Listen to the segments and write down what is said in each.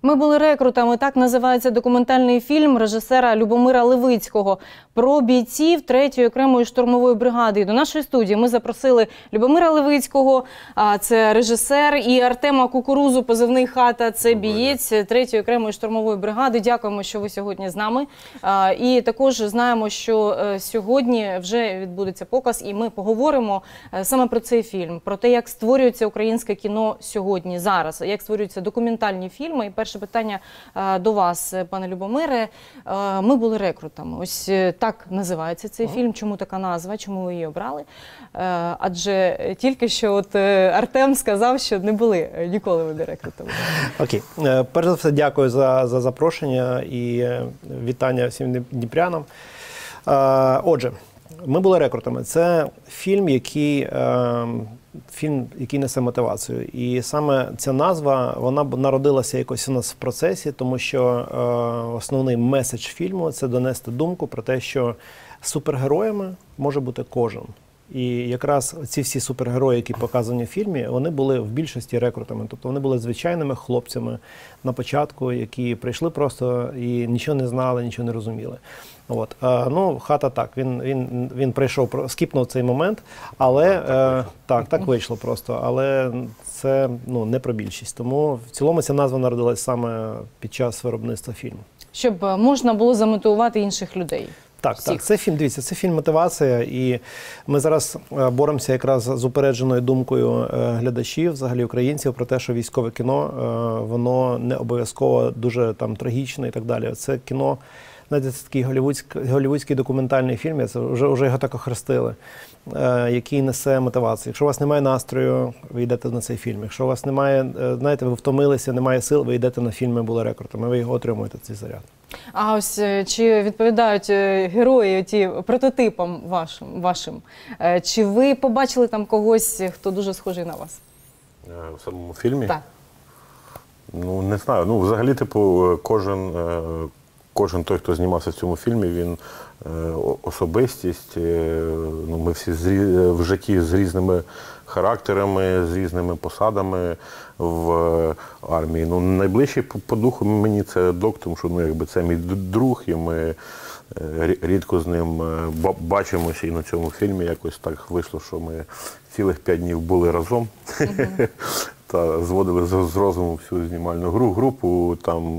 Ми були рекрутами. Так називається документальний фільм режисера Любомира Левицького про бійців 3-ї окремої штурмової бригади. І до нашої студії ми запросили Любомира Левицького, це режисер, і Артема Кукурузу, позивний «Хата», це бієць 3-ї окремої штурмової бригади. Дякуємо, що ви сьогодні з нами. І також знаємо, що сьогодні вже відбудеться показ, і ми поговоримо саме про цей фільм, про те, як створюється українське кіно сьогодні, зараз, як створюються документальні фільми. І перше питання до вас, пане Любомире. Ми були рекрутами. Ось так називається цей фільм. Чому така назва? Чому ви її обрали? Адже тільки що от Артем сказав, що не були ніколи ви рекрутами. Окей. Перш за все, дякую за запрошення і вітання всім дніпрянам. Отже, ми були рекрутами. Це фільм, який несе мотивацію. І саме ця назва, вона народилася якось у нас в процесі, тому що основний меседж фільму – це донести думку про те, що супергероями може бути кожен. І якраз ці всі супергерої, які показані в фільмі, вони були в більшості рекрутами. Тобто вони були звичайними хлопцями на початку, які прийшли просто і нічого не знали, нічого не розуміли. От. Ну, «Хата» так, він прийшов, скіпнув цей момент, але так вийшло просто. Але це не про більшість. Тому в цілому ця назва народилась саме під час виробництва фільму. Щоб можна було замотивувати інших людей. Так, це фільм, дивіться, це фільм «Мотивація», і ми зараз боремося якраз з упередженою думкою глядачів, взагалі українців, про те, що військове кіно, воно не обов'язково дуже там трагічне і так далі. Це кіно, знаєте, це такий голлівудський документальний фільм, це вже його так охрестили, який несе мотивацію. Якщо у вас немає настрою, ви йдете на цей фільм. Якщо у вас немає, знаєте, ви втомилися, немає сил, ви йдете на фільм «Ми були рекрутами», ви його отримуєте, цей заряд. А ось чи відповідають герої ті прототипам вашим? Чи ви побачили там когось, хто дуже схожий на вас? В самому фільмі? Так. Ну, не знаю. Ну, взагалі, типу, кожен той, хто знімався в цьому фільмі, він особистість. Ну, ми всі в житті з різними характерами, з різними посадами в армії. Ну, найближчий по духу мені це Док, тому що якби це мій друг, і ми рідко з ним бачимося, і на цьому фільмі якось так вийшло, що ми цілих 5 днів були разом та зводили з розуму всю знімальну групу, там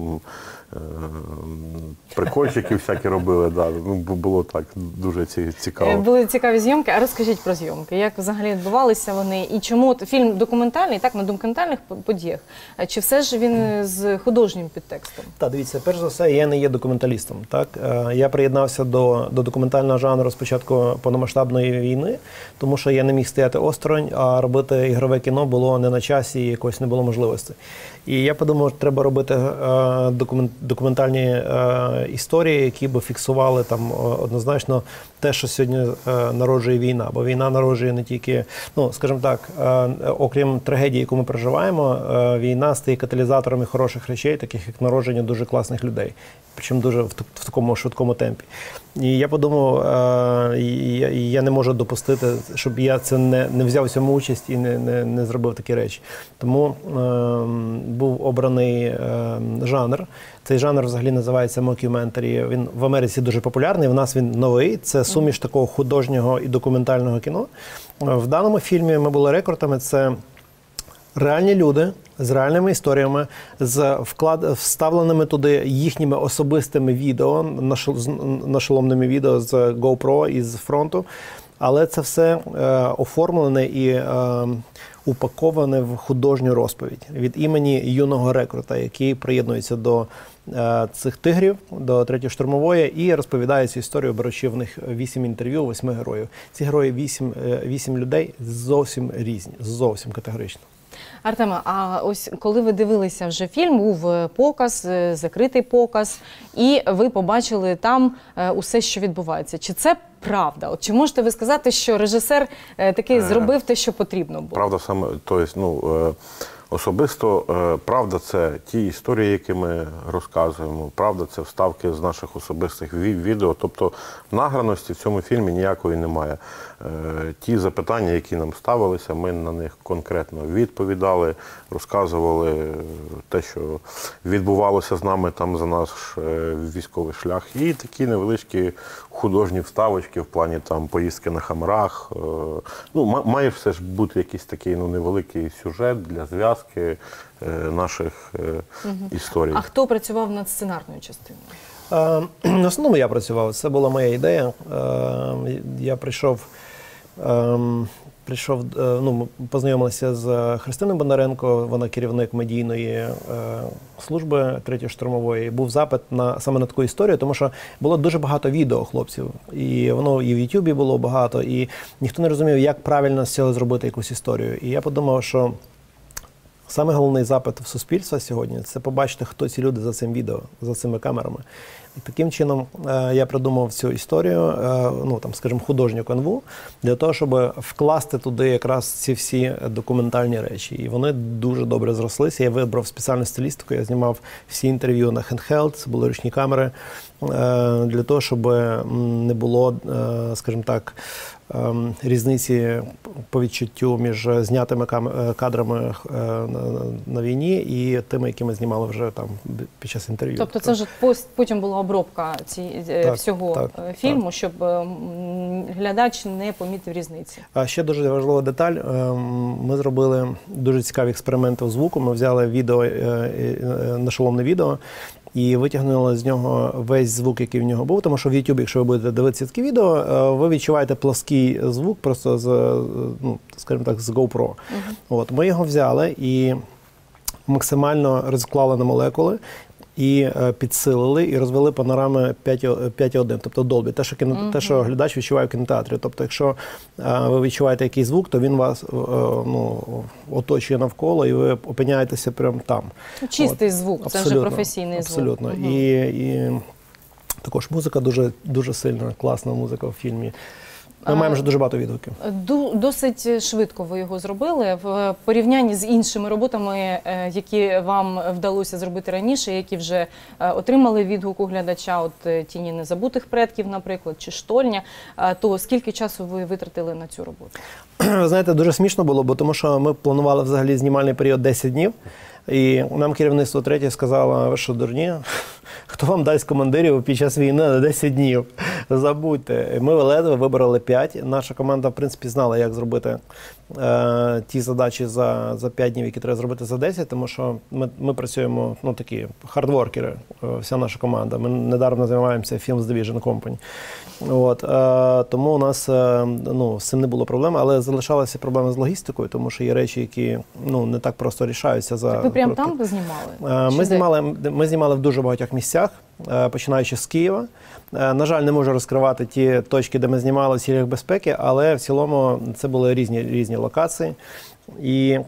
прикольчики всякі робили, да. Ну, було так дуже цікаво. Були цікаві зйомки. А розкажіть про зйомки. Як взагалі відбувалися вони? І чому фільм документальний, так, на документальних подіях? Чи все ж він з художнім підтекстом? Так, дивіться, перш за все, я не є документалістом. Так? Я приєднався до документального жанру спочатку повномасштабної війни, тому що я не міг стояти осторонь, а робити ігрове кіно було не на часі і якось не було можливості. І я подумав, що треба робити документальні історії, які б фіксували там однозначно те, що сьогодні народжує війна. Бо війна народжує не тільки, ну, скажімо так, окрім трагедії, яку ми переживаємо, війна стає каталізаторами хороших речей, таких як народження дуже класних людей. Причому дуже в такому швидкому темпі. І я подумав, я не можу допустити, щоб я це не взяв у цьому участь і не зробив такі речі. Тому був обраний жанр. Цей жанр взагалі називається мокюментарі. Він в Америці дуже популярний, в нас він новий. Це суміш такого художнього і документального кіно. В даному фільмі «Ми були рекрутами» – це реальні люди з реальними історіями, з вставленими туди їхніми особистими відео, нашоломними відео з GoPro і з фронту. Але це все оформлене і упаковане в художню розповідь від імені юного рекрута, який приєднується до цих тигрів, до 3-ї штурмової, і розповідає цю історію, беручи в них 8 інтерв'ю, 8 героїв. Ці герої 8 людей зовсім різні, зовсім категорично. Артеме, а ось коли ви дивилися вже фільм, був показ, закритий показ, і ви побачили там усе, що відбувається. Чи це правда? От чи можете ви сказати, що режисер таки зробив те, що потрібно було? Правда саме, тобто, ну, Особисто правда це ті історії, які ми розказуємо, правда це вставки з наших особистих відео. Тобто награності в цьому фільмі ніякої немає. Ті запитання, які нам ставилися, ми на них конкретно відповідали, розказували те, що відбувалося з нами там за наш військовий шлях. І такі невеличкі художні вставочки в плані там поїздки на хамерах. Ну, має все ж бути якийсь такий невеликий сюжет для зв'язки наших історій. А хто працював над сценарною частиною? В основному я працював, це була моя ідея. Я прийшов, ми познайомилися з Христиною Бондаренко, вона керівник медійної служби 3-ї штурмової. Був запит саме на таку історію, тому що було дуже багато відео хлопців. І воно і в Ютубі було багато, і ніхто не розумів, як правильно з цього зробити якусь історію. І я подумав, що саме головний запит в суспільства сьогодні – це побачити, хто ці люди за цим відео, за цими камерами. І таким чином я придумав цю історію, скажімо, художню канву, для того, щоб вкласти туди якраз ці всі документальні речі. І вони дуже добре зрослися. Я вибрав спеціальну стилістику, я знімав всі інтерв'ю на handheld, це були ручні камери, для того, щоб не було, скажімо так, різниці по відчуттю між знятими кадрами на війні і тими, які ми знімали вже там під час інтерв'ю. Тобто це вже потім була обробка всього фільму, щоб глядач не помітив різниці. А ще дуже важлива деталь. Ми зробили дуже цікаві експерименти у звуку. Ми взяли відео, нашоломне відео, і витягнули з нього весь звук, який в нього був, тому що в YouTube, якщо ви будете дивитися такі відео, ви відчуваєте плоский звук просто скажімо так, з GoPro. От, ми його взяли і максимально розклали на молекули, і підсилили, і розвели панорами 5.1, тобто Dolby, те, що глядач відчуває в кінотеатрі. Тобто, якщо ви відчуваєте якийсь звук, то він вас оточує навколо, і ви опиняєтеся прямо там. Чистий звук, це вже професійний звук. Абсолютно. І також музика, дуже, дуже сильна, класна музика в фільмі. Ми маємо вже дуже багато відгуків. Досить швидко ви його зробили в порівнянні з іншими роботами, які вам вдалося зробити раніше, які вже отримали відгук у глядача, от «Тіні незабутих предків», наприклад, чи «Штольня», то скільки часу ви витратили на цю роботу? Ви знаєте, дуже смішно було, бо тому що ми планували взагалі знімальний період 10 днів, і нам керівництво 3 сказало, ви що, дурні? Хто вам дасть командирів під час війни на 10 днів? Забудьте. Ми ледве вибрали 5. Наша команда, в принципі, знала, як зробити ті задачі за 5 днів, які треба зробити за 10, тому що ми працюємо, такі хардворкери, вся наша команда. Ми недарно займаємося Films Division Company. От, тому у нас з цим не було проблем, але залишалися проблеми з логістикою, тому що є речі, які не так просто рішаються. Так ви прямо там знімали? Ми знімали в дуже багатьох місцях, починаючи з Києва. На жаль, не можу розкривати ті точки, де ми знімали в цілях безпеки, але в цілому це були різні локації. І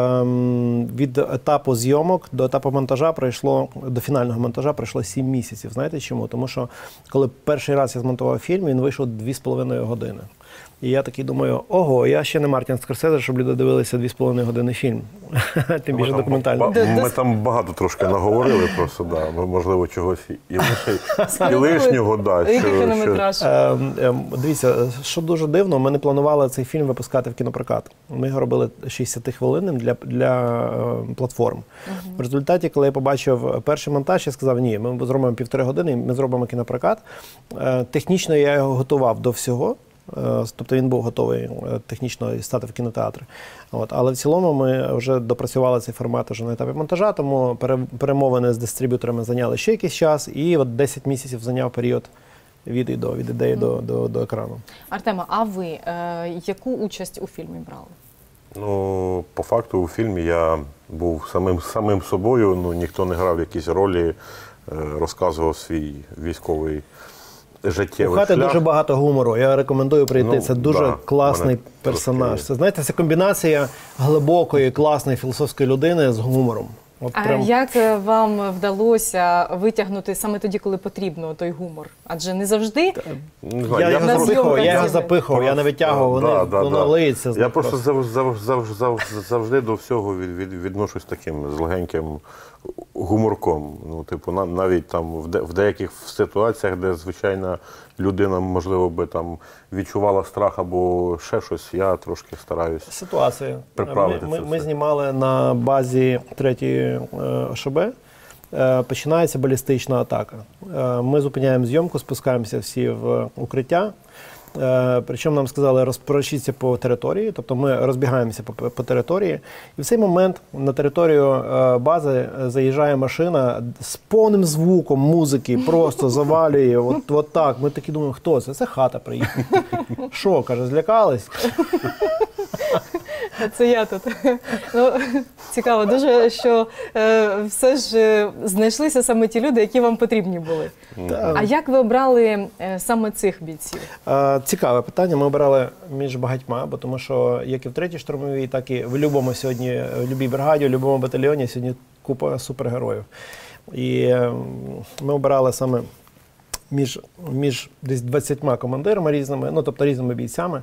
від етапу зйомок до етапу монтажа до фінального монтажа пройшло 7 місяців. Знаєте чому? Тому що коли перший раз я змонтував фільм, він вийшов 2,5 години. І я такий думаю, ого, я ще не Мартін Скорсезе, щоб люди дивилися 2,5 години фільм. Тим більше документально. Ми там багато трошки наговорили просто, можливо, чогось і лишнього. Який хронометраж? Дивіться, що дуже дивно, ми не планували цей фільм випускати в кінопрокат. Ми його робили 60-хвилинним для платформ. В результаті, коли я побачив перший монтаж, я сказав, ні, ми зробимо 1,5 години, ми зробимо кінопрокат. Технічно я його готував до всього. Тобто він був готовий технічно стати в кінотеатрі. Але в цілому ми вже допрацювали цей формат вже на етапі монтажа, тому перемовини з дистриб'юторами зайняли ще якийсь час, і 10 місяців зайняв період від ідеї до екрану. Артема, а ви яку участь у фільмі брали? По факту у фільмі я був самим собою, ніхто не грав якісь ролі, розказував свій військовий життєвий шлях. У Хати дуже багато гумору. Я рекомендую прийти. Це дуже класний персонаж. Це, знаєте, це комбінація глибокої, класної філософської людини з гумором. От А прям... як вам вдалося витягнути саме тоді, коли потрібно той гумор? Адже не завжди. Не знаю, Я його на запихав, зйомках я його з'являється. запихав, я не витягував, воно лиється. Я просто завжди до всього відношусь таким з легеньким гуморком. Ну, типу, навіть там в деяких ситуаціях, де звичайна людина, можливо, би там відчувала страх або ще щось, я трошки стараюсь. Ситуація. Приправити це Ми все. знімали на базі 3-ї ОШБ. Починається балістична атака. Ми зупиняємо зйомку, спускаємося всі в укриття. Причому нам сказали розпорожіться по території, тобто ми розбігаємося по території. І в цей момент на територію бази заїжджає машина з повним звуком музики, просто завалює. От так. Ми такі думаємо, хто це? Це хата приїхала. Що, каже, злякались? Це я тут. Ну, цікаво дуже, що все ж знайшлися саме ті люди, які вам потрібні були. А як ви обрали саме цих бійців? Цікаве питання. Ми обирали між багатьма, бо тому що як і в 3-й штурмовій, так і в любому сьогодні, в будь-якій бригаді, в будь-якому батальйоні сьогодні купа супергероїв. І ми обирали саме між десь 20 командирами різними, ну тобто різними бійцями.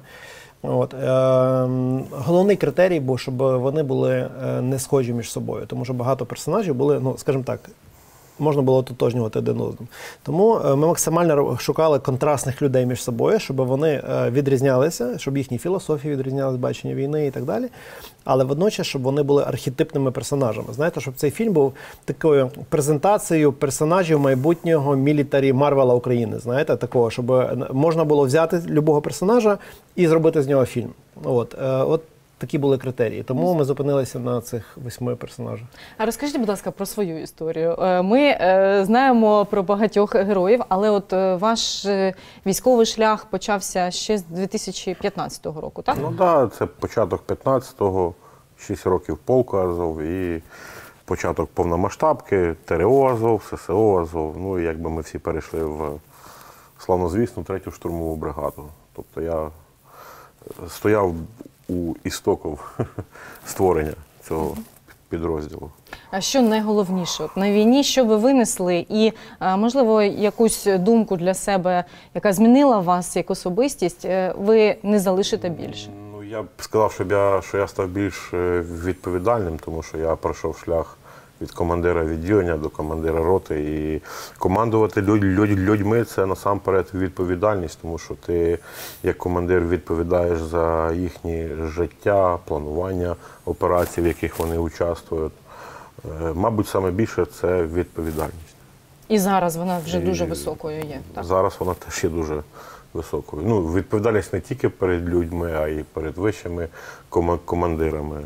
Головний критерій був, щоб вони були не схожі між собою, тому що багато персонажів були, ну, скажімо так, можна було ототожнювати один одному. Тому ми максимально шукали контрастних людей між собою, щоб вони відрізнялися, щоб їхні філософії відрізнялися, бачення війни і так далі. Але водночас, щоб вони були архетипними персонажами. Знаєте, щоб цей фільм був такою презентацією персонажів майбутнього мілітарі Марвела України. Знаєте, такого, щоб можна було взяти любого персонажа і зробити з нього фільм. От такі були критерії. Тому ми зупинилися на цих 8 персонажах. А розкажіть, будь ласка, про свою історію. Ми знаємо про багатьох героїв, але от ваш військовий шлях почався ще з 2015 року, так? Ну так, це початок 15-го, 6 років полку Азов і початок повномасштабки, ТРО Азов, ССО Азов. Ну і якби ми всі перейшли в славнозвісну 3-ю штурмову бригаду. Тобто я стояв у істоків створення цього підрозділу. А що найголовніше? От на війні що ви винесли і, можливо, якусь думку для себе, яка змінила вас як особистість, ви не залишите більше? Ну, я б сказав, що я став більш відповідальним, тому що я пройшов шлях від командира відділення до командира роти. І командувати людьми – це насамперед відповідальність, тому що ти як командир відповідаєш за їхнє життя, планування операцій, в яких вони участвують. Мабуть, саме більше – це відповідальність. І зараз вона вже дуже високою є, так? Зараз вона теж є дуже високою. Ну, відповідальність не тільки перед людьми, а й перед вищими командирами.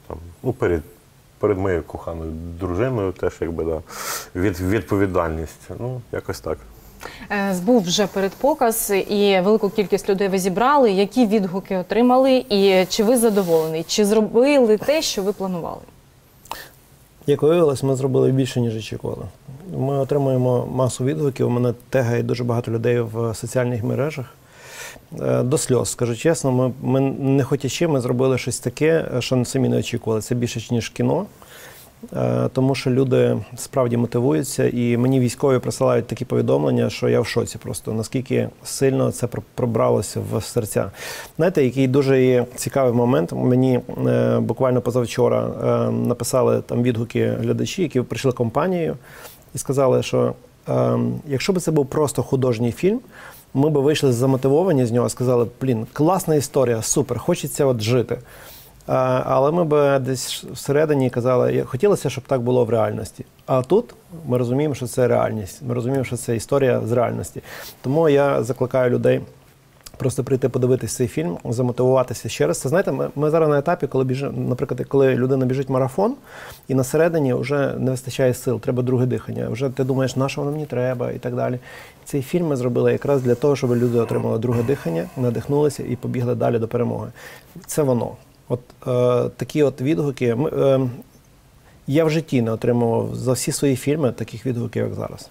Перед моєю коханою дружиною теж якби, да, відповідальність. Ну, якось так. Був вже передпоказ, і велику кількість людей ви зібрали. Які відгуки отримали, і чи ви задоволені? Чи зробили те, що ви планували? Як виявилось, ми зробили більше, ніж очікували. Ми отримуємо масу відгуків, у мене тегає дуже багато людей в соціальних мережах. До сльоз, скажу чесно, ми не хотячи, ми зробили щось таке, що самі не очікували. Це більше, ніж кіно, тому що люди справді мотивуються, і мені військові присилають такі повідомлення, що я в шоці просто, наскільки сильно це пробралося в серця. Знаєте, який дуже є цікавий момент, мені буквально позавчора написали там відгуки глядачі, які прийшли компанією, і сказали, що якщо б це був просто художній фільм, ми б вийшли замотивовані з нього, сказали, блін, класна історія, супер, хочеться от жити. Але ми б десь всередині казали, хотілося, щоб так було в реальності. А тут ми розуміємо, що це реальність, ми розуміємо, що це історія з реальності. Тому я закликаю людей просто прийти подивитися цей фільм, замотивуватися ще раз. Це, знаєте, ми зараз на етапі, коли наприклад, коли людина біжить марафон, і на середині вже не вистачає сил, треба друге дихання. Вже ти думаєш, на що воно мені треба і так далі. Цей фільм ми зробили якраз для того, щоб люди отримали друге дихання, надихнулися і побігли далі до перемоги. Це воно. От такі от відгуки. Я в житті не отримував за всі свої фільми таких відгуків, як зараз.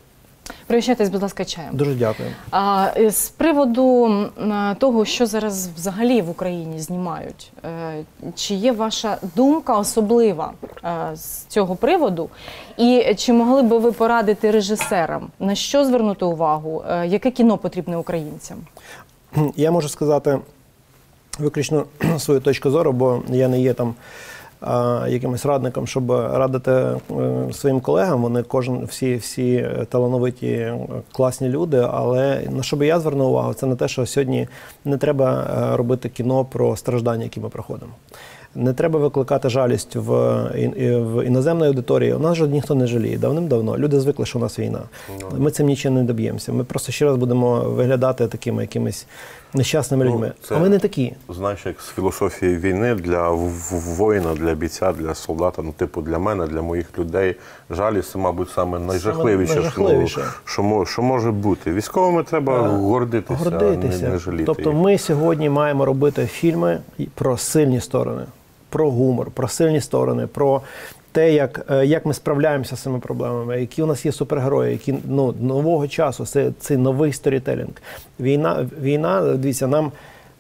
Пригощайтесь, будь ласка, чаєм. Дуже дякую. З приводу того, що зараз взагалі в Україні знімають, чи є ваша думка особлива з цього приводу? І чи могли би ви порадити режисерам, на що звернути увагу, яке кіно потрібне українцям? Я можу сказати виключно свою точку зору, бо я не є там якимось радником, щоб радити своїм колегам. Вони всі талановиті, класні люди, але на що би я звернув увагу, це на те, що сьогодні не треба робити кіно про страждання, які ми проходимо. Не треба викликати жалість в іноземної аудиторії. У нас же ніхто не жаліє. Давним-давно. Люди звикли, що у нас війна. Ми цим нічим не доб'ємося. Ми просто ще раз будемо виглядати такими якимись нещасними людьми. Це, а ми не такі. Знаєш, як з філософії війни для воїна, для бійця, для солдата, ну, типу, для мене, для моїх людей, жалість, це, мабуть, саме найжахливіше, що може бути. Військовими треба гордитися, не жаліти. Тобто ми сьогодні маємо робити фільми про сильні сторони, про гумор, про сильні сторони, про те, як ми справляємося з цими проблемами, які у нас є супергерої, які нового часу, це новий сторітелінг. Війна, дивіться,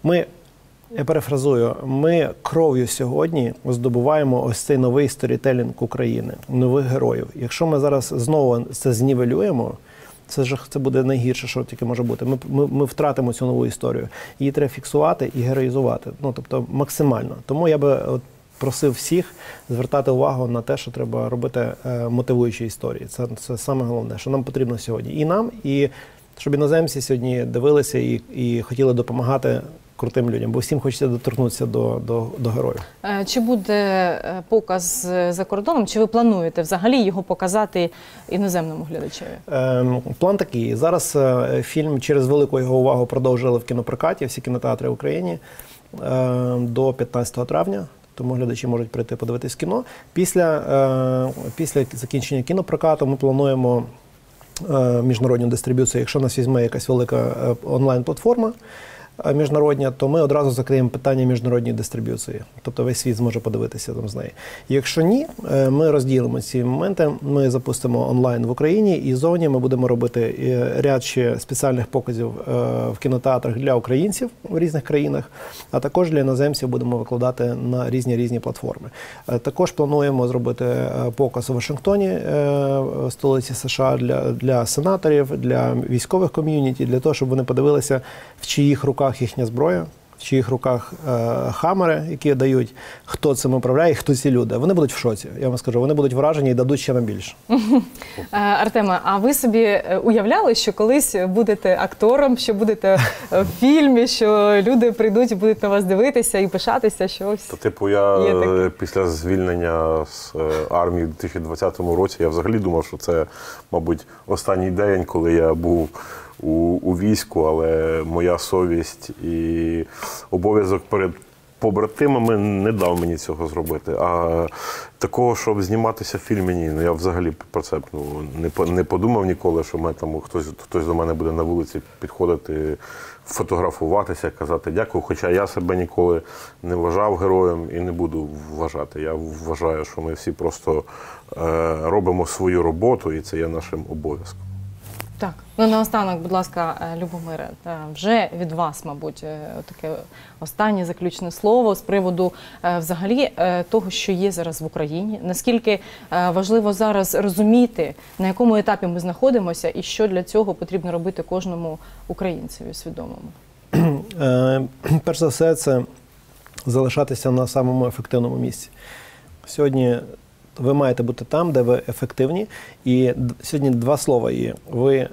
я перефразую, ми кров'ю сьогодні здобуваємо ось цей новий сторітелінг України, нових героїв. Якщо ми зараз знову це знівелюємо, це буде найгірше, що тільки може бути. Ми втратимо цю нову історію. Її треба фіксувати і героїзувати, тобто максимально. Тому я би просив всіх звертати увагу на те, що треба робити мотивуючі історії. Це саме головне, що нам потрібно сьогодні. І нам, і щоб іноземці сьогодні дивилися і хотіли допомагати крутим людям, бо всім хочеться доторкнутися до героїв. Чи буде показ за кордоном, чи ви плануєте взагалі його показати іноземному глядачеві? План такий. Зараз фільм через велику його увагу продовжили в кінопрокаті, всі кінотеатри в Україні до 15 травня. Тому глядачі можуть прийти подивитись кіно. Після закінчення кінопрокату ми плануємо міжнародну дистриб'юцію. Якщо нас візьме якась велика онлайн-платформа міжнародня, то ми одразу закриємо питання міжнародної дистриб'юції. Тобто весь світ зможе подивитися там з неї. Якщо ні, ми розділимо ці моменти, ми запустимо онлайн в Україні і зовні ми будемо робити ряд ще спеціальних показів в кінотеатрах для українців в різних країнах, а також для іноземців будемо викладати на різні платформи. Також плануємо зробити показ у Вашингтоні, столиці США, для сенаторів, для військових ком'юніті, для того, щоб вони подивилися, в чиїх руках їхня зброя, в чиїх руках хамери, які дають, хто цим управляє і хто ці люди. Вони будуть в шоці, я вам скажу. Вони будуть вражені і дадуть ще нам більше. Артеме, а ви собі уявляли, що колись будете актором, що будете в фільмі, що люди прийдуть і будуть на вас дивитися і пишатися, що ось? Типу, я після звільнення з армії в 2020 році, я взагалі думав, що це, мабуть, останній день, коли я був у війську, але моя совість і обов'язок перед побратимами не дав мені цього зробити. А такого, щоб зніматися в фільмі, ні. Я взагалі про це не подумав ніколи, що хтось до мене буде на вулиці підходити, фотографуватися, казати дякую. Хоча я себе ніколи не вважав героєм і не буду вважати. Я вважаю, що ми всі просто робимо свою роботу, і це є нашим обов'язком. Так, наостанок, будь ласка, Любомире, вже від вас, мабуть, таке останнє заключне слово з приводу взагалі того, що є зараз в Україні. Наскільки важливо зараз розуміти, на якому етапі ми знаходимося і що для цього потрібно робити кожному українцеві свідомому? Перш за все, це залишатися на самому ефективному місці. Сьогодні ви маєте бути там, де ви ефективні. І сьогодні два слова є. Ви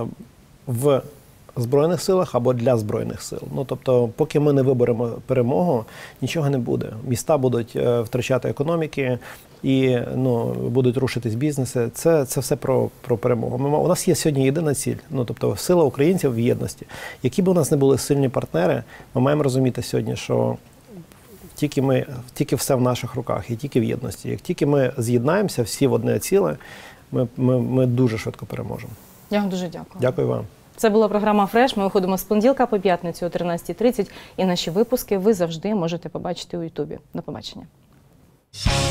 в Збройних силах або для Збройних сил. Тобто, поки ми не виберемо перемогу, нічого не буде. Міста будуть втрачати економіки і будуть рушитись бізнеси. Це все про перемогу. У нас є сьогодні єдина ціль. Тобто, сила українців в єдності. Які б у нас не були сильні партнери, ми маємо розуміти сьогодні, що тільки все в наших руках і тільки в єдності. Як тільки ми з'єднаємося всі в одне ціле, ми дуже швидко переможемо. Я вам дуже дякую. Дякую вам. Це була програма «Фреш». Ми виходимо з понеділка по п'ятницю о 13:30. І наші випуски ви завжди можете побачити у Ютубі. До побачення.